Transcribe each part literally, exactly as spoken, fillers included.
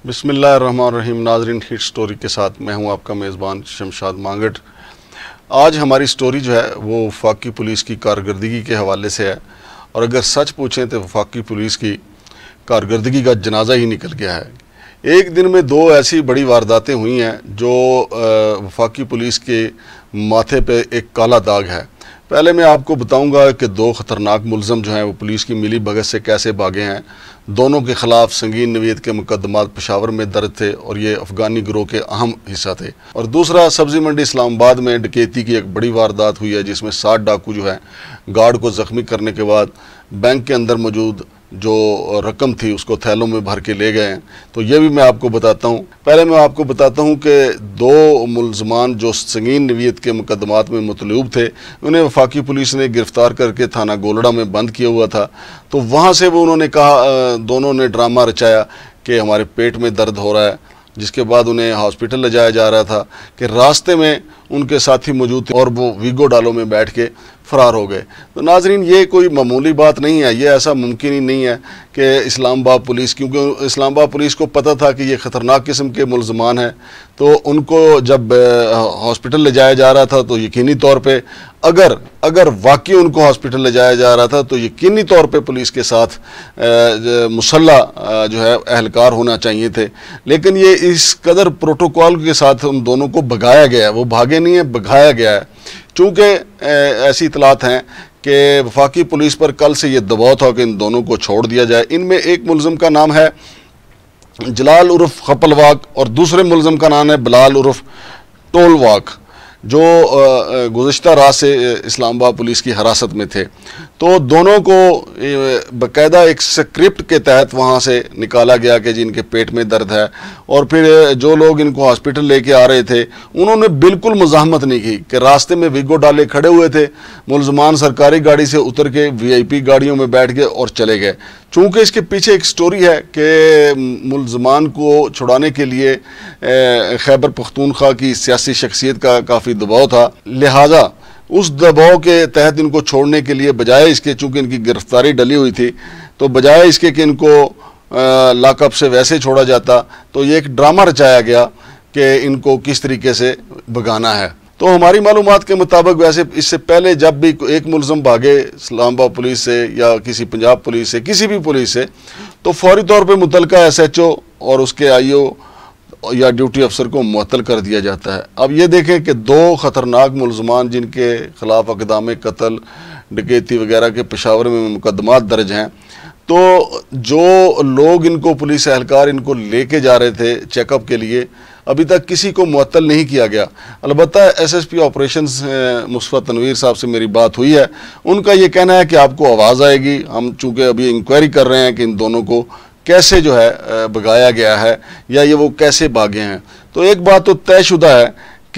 बिस्मिल्लाहिर्रहमानिर्रहीम। नाजरीन, hit story के साथ मैं हूं आपका मेज़बान शमशाद मांगट। आज हमारी स्टोरी जो है वो वफाकी पुलिस की कारकर्दगी के हवाले से है, और अगर सच पूछें तो वफाकी पुलिस की कारकर्दगी का जनाजा ही निकल गया है। एक दिन में दो ऐसी बड़ी वारदातें हुई हैं जो वफाकी पुलिस के माथे पे एक काला दाग है। पहले मैं आपको बताऊंगा कि दो ख़तरनाक मुलज़म जो हैं वो पुलिस की मिली भगत से कैसे भागे हैं। दोनों के ख़िलाफ़ संगीन नवीयत के मुकदमात पेशावर में दर्ज थे और ये अफ़गानी गिरोह के अहम हिस्सा थे। और दूसरा, सब्ज़ी मंडी इस्लामाबाद में डकैती की एक बड़ी वारदात हुई है जिसमें सात डाकू जो है गार्ड को ज़ख्मी करने के बाद बैंक के अंदर मौजूद जो रकम थी उसको थैलों में भर के ले गए हैं। तो ये भी मैं आपको बताता हूँ। पहले मैं आपको बताता हूँ कि दो मुलजमान जो संगीन नवीयत के मुकदमात में मतलूब थे, उन्हें वफाकी पुलिस ने गिरफ़्तार करके थाना गोलड़ा में बंद किया हुआ था। तो वहाँ से वो उन्होंने कहा, दोनों ने ड्रामा रचाया कि हमारे पेट में दर्द हो रहा है, जिसके बाद उन्हें हॉस्पिटल ले जाया जा रहा था कि रास्ते में उनके साथी मौजूद थे और वो वीगो डालो में बैठ के फ़रार हो गए। तो नाजरीन, ये कोई मामूली बात नहीं है, ये ऐसा मुमकिन ही नहीं है कि इस्लामाबाद पुलिस, क्योंकि इस्लामाबाद पुलिस को पता था कि ये ख़तरनाक किस्म के मुलजमान हैं, तो उनको जब हॉस्पिटल ले जाया जा रहा था तो यकीनी तौर पे अगर अगर वाकई उनको हॉस्पिटल ले जाया जा रहा था तो यकीनी तौर पे पुलिस के साथ मुसल्ला जो है एहलकार होना चाहिए थे। लेकिन ये इस कदर प्रोटोकॉल के साथ उन दोनों को भगाया गया है, वो भागे नहीं है, भगाया गया है। चूँकि ऐसी इतलात हैं कि वफाकी पुलिस पर कल से ये दबाव था कि इन दोनों को छोड़ दिया जाए। इनमें एक मुलज़म का नाम है जलाल उर्फ खपलवाक और दूसरे मुलज़म का नाम है बिलाल उर्फ टोलवाक, जो गुज़श्ता रात से इस्लामाबाद पुलिस की हिरासत में थे। तो दोनों को बाकायदा एक स्क्रिप्ट के तहत वहाँ से निकाला गया कि जिनके पेट में दर्द है, और फिर जो लोग इनको हॉस्पिटल लेके आ रहे थे उन्होंने बिल्कुल मुज़ाहमत नहीं की कि रास्ते में वीगो डाले खड़े हुए थे। मुलजमान सरकारी गाड़ी से उतर के वीआईपी गाड़ियों में बैठ गए और चले गए। चूँकि इसके पीछे एक स्टोरी है कि मुलजमान को छुड़ाने के लिए खैबर पख्तूनख्वा की सियासी शख्सियत का काफ़ी दबाव था, लिहाजा उस दबाव के तहत इनको छोड़ने के लिए बजाय इसके, चूँकि इनकी गिरफ्तारी डली हुई थी, तो बजाय इसके कि इनको लॉकअप से वैसे छोड़ा जाता, तो ये एक ड्रामा रचाया गया कि इनको किस तरीके से भगाना है। तो हमारी मालूमात के मुताबिक वैसे इससे पहले जब भी एक मुलज़म भागे इस्लामाबाद पुलिस से या किसी पंजाब पुलिस से, किसी भी पुलिस से, तो फौरी तौर पे मुतलका एस एच ओ और उसके आई ओ या ड्यूटी अफसर को मुअत्तल कर दिया जाता है। अब ये देखें कि दो ख़तरनाक मुलजमान जिनके ख़िलाफ़ अक़दाम कत्ल, डकैती वगैरह के पेशावर में मुकदमात दर्ज हैं, तो जो लोग इनको पुलिस एहलकार इनको लेके जा रहे थे चेकअप के लिए, अभी तक किसी को मुअत्तल नहीं किया गया। अलबत्ता S S P operations Mustafa Tanveer साहब से मेरी बात हुई है, उनका ये कहना है कि आपको आवाज़ आएगी। हम चूँकि अभी इंक्वायरी कर रहे हैं कि इन दोनों को कैसे जो है भगाया गया है या ये वो कैसे भागे हैं। तो एक बात तो तयशुदा है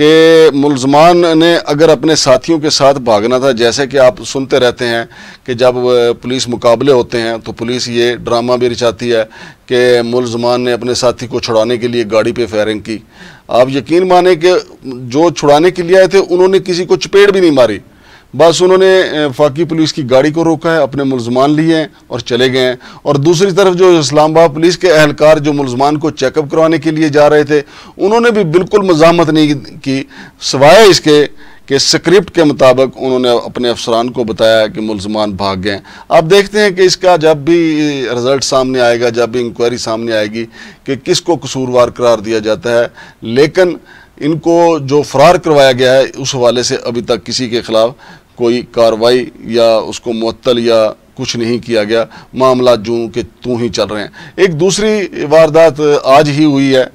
कि मुलजमान ने अगर अपने साथियों के साथ भागना था, जैसे कि आप सुनते रहते हैं कि जब पुलिस मुकाबले होते हैं तो पुलिस ये ड्रामा भी रचाती है कि मुलजमान ने अपने साथी को छुड़ाने के लिए गाड़ी पे फायरिंग की। आप यकीन माने कि जो छुड़ाने के लिए आए थे उन्होंने किसी को चपेट भी नहीं मारी, बस उन्होंने वफाकी पुलिस की गाड़ी को रोका है, अपने मुलजमान लिए हैं और चले गए हैं। और दूसरी तरफ जो इस्लामाबाद पुलिस के एहलकार जो मुलजमान को चेकअप करवाने के लिए जा रहे थे, उन्होंने भी बिल्कुल मज़ाहमत नहीं की, सिवाय इसके कि स्क्रिप्ट के मुताबिक उन्होंने अपने अफसरान को बताया कि मुलजमान भाग गए। आप देखते हैं कि इसका जब भी रिज़ल्ट सामने आएगा, जब भी इंक्वायरी सामने आएगी कि किसको कसूरवार करार दिया जाता है, लेकिन इनको जो फरार करवाया गया है उस हवाले से अभी तक किसी के ख़िलाफ़ कोई कार्रवाई या उसको मुअत्तल या कुछ नहीं किया गया। मामला जूँ के तू ही चल रहे हैं। एक दूसरी वारदात आज ही हुई है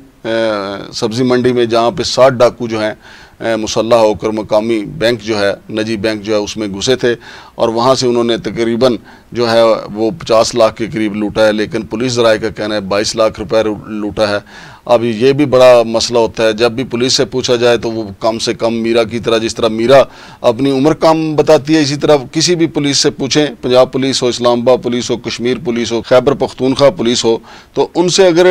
सब्ज़ी मंडी में, जहाँ पे सात डाकू जो हैं मुसल्लह होकर मकामी बैंक जो है, निजी बैंक जो है, उसमें घुसे थे और वहाँ से उन्होंने तकरीबन जो है वो पचास लाख के करीब लूटा है। लेकिन पुलिस ज़राए का कहना है बाईस लाख रुपए लूटा है। अब ये भी बड़ा मसला होता है, जब भी पुलिस से पूछा जाए तो वो कम से कम मीरा की तरह, जिस तरह मीरा अपनी उम्र कम बताती है, इसी तरह किसी भी पुलिस से पूछें, पंजाब पुलिस हो, इस्लामाबाद पुलिस हो, कश्मीर पुलिस हो, खैबर पख्तूनख्वा पुलिस हो, तो उनसे अगर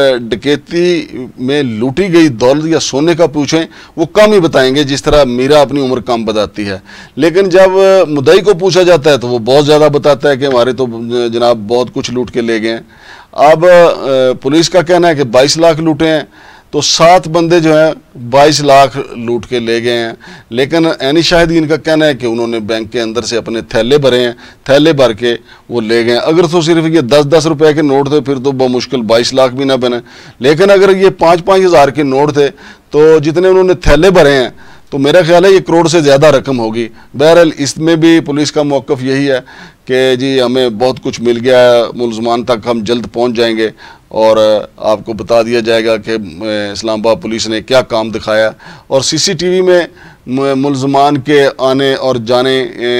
डकैती में लूटी गई दौलत या सोने का पूछें, वो कम ही बताएंगे, जिस तरह मीरा अपनी उम्र कम बताती है। लेकिन जब मुद्दई को पूछा जाता है तो वो बहुत ज़्यादा बताता है कि हमारे तो जनाब बहुत कुछ लूट के ले गए हैं। अब पुलिस का कहना है कि बाईस लाख लूटे हैं, तो सात बंदे जो हैं बाईस लाख लूट के ले गए हैं। लेकिन ऐनी शाहिदीन का कहना है कि उन्होंने बैंक के अंदर से अपने थैले भरे हैं, थैले भर के वो ले गए। अगर तो सिर्फ ये दस दस रुपए के नोट थे फिर तो बहुत मुश्किल बाईस लाख भी ना बने, लेकिन अगर ये पाँच पाँच हज़ार के नोट थे तो जितने उन्होंने थैले भरे हैं तो मेरा ख्याल है ये करोड़ से ज़्यादा रकम होगी। बहरहाल इसमें भी पुलिस का मौक़िफ़ यही है कि जी हमें बहुत कुछ मिल गया है, मुलजमान तक हम जल्द पहुंच जाएंगे और आपको बता दिया जाएगा कि इस्लामाबाद पुलिस ने क्या काम दिखाया। और सीसीटीवी में मुलजमान के आने और जाने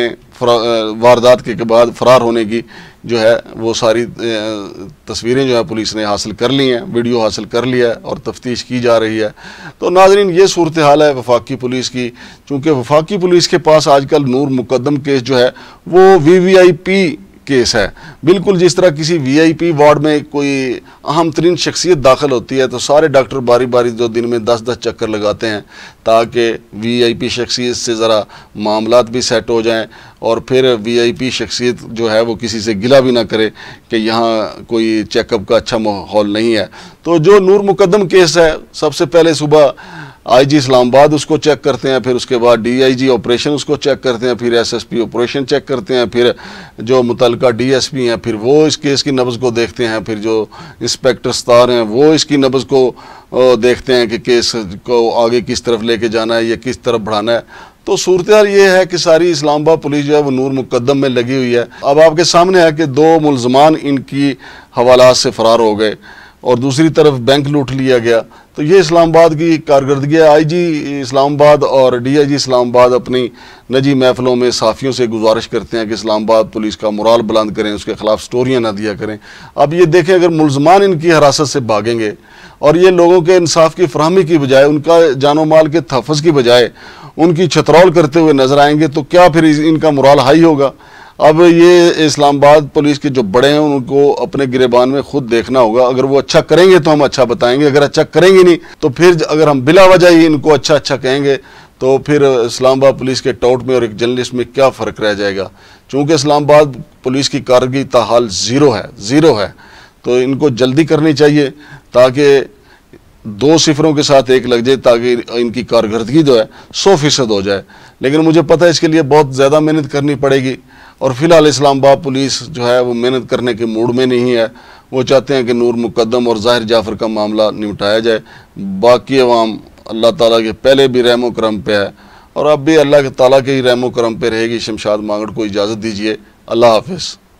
वारदात के बाद फ़रार होने की जो है वो सारी तस्वीरें जो है पुलिस ने हासिल कर ली हैं, वीडियो हासिल कर लिया है और तफ्तीश की जा रही है। तो नाज़रीन ये सूरत हाल है वफाकी पुलिस की। चूँकि वफाकी पुलिस के पास आजकल नूर मुकद्दम केस जो है वो V V I P case है। बिल्कुल जिस तरह किसी वी आई पी वार्ड में कोई अहम तरीन शख्सियत दाखिल होती है तो सारे डॉक्टर बारी बारी दो दिन में दस दस चक्कर लगाते हैं ताकि वी आई पी शख्सियत से ज़रा मामलात भी सेट हो जाएं और फिर वी आई पी शख्सियत जो है वो किसी से गिला भी ना करे कि यहाँ कोई चेकअप का अच्छा माहौल नहीं है। तो जो नूर मुकद्दम केस है, सबसे पहले सुबह आई जी इस्लामाबाद उसको चेक करते हैं, फिर उसके बाद डी आई जी ऑपरेशन उसको चेक करते हैं, फिर S S P operation check करते हैं, फिर जो मुतलका डी एस पी हैं फिर वो इस केस की नब्ज़ को देखते हैं, फिर जो इंस्पेक्टर स्टार हैं वो इसकी नब्ज़ को देखते हैं कि केस को आगे किस तरफ लेके जाना है या किस तरफ बढ़ाना है। तो सूरत हाल ये है कि सारी इस्लामाबाद पुलिस जो है वो नूर मुकद्दम में लगी हुई है। अब आपके सामने है कि दो मुलजमान इनकी हवालात से फ़रार हो गए और दूसरी तरफ बैंक लूट लिया गया। तो ये इस्लामाबाद की कारकर्दगी है। आई जी इस्लामाबाद और डी आई जी इस्लामाबाद अपनी निजी महफिलों में साफ़ियों से गुजारिश करते हैं कि इस्लामाबाद पुलिस का मोराल बुलंद करें, उसके ख़िलाफ़ स्टोरियाँ ना दिया करें। अब ये देखें अगर मुलजमान इनकी हिरासत से भागेंगे और ये लोगों के इंसाफ की फरहमी की बजाय, उनका जानो माल के तहफ़्फ़ुज़ की बजाय उनकी छतरौल करते हुए नजर आएंगे तो क्या फिर इनका मोराल हाई होगा। अब ये इस्लामाबाद पुलिस के जो बड़े हैं उनको अपने गिरेबान में खुद देखना होगा। अगर वो अच्छा करेंगे तो हम अच्छा बताएंगे, अगर अच्छा करेंगे नहीं तो फिर अगर हम बिला वजह ही इनको अच्छा अच्छा कहेंगे तो फिर इस्लामाबाद पुलिस के टॉट में और एक जर्नलिस्ट में क्या फ़र्क रह जाएगा। चूँकि इस्लामाबाद पुलिस की कारकर्दगी ताहाल ज़ीरो है, ज़ीरो है। तो इनको जल्दी करनी चाहिए ताकि दो सिफरों के साथ एक लग जाए, ताकि इनकी कारकर्दगी जो है सौ फीसद हो जाए। लेकिन मुझे पता है इसके लिए बहुत ज़्यादा मेहनत करनी पड़ेगी और फिलहाल इस्लामाबाद पुलिस जो है वो मेहनत करने के मूड में नहीं है। वो चाहते हैं कि नूर मुकद्दम और ज़ाहिर जाफ़र का मामला निपटाया जाए। बाकी अवाम अल्लाह ताला के पहले भी रहमो करम पे है और अब भी अल्लाह ताला के ही रहमो करम पे रहेगी। शमशाद मांगड़ को इजाज़त दीजिए। अल्लाह हाफ़िज़।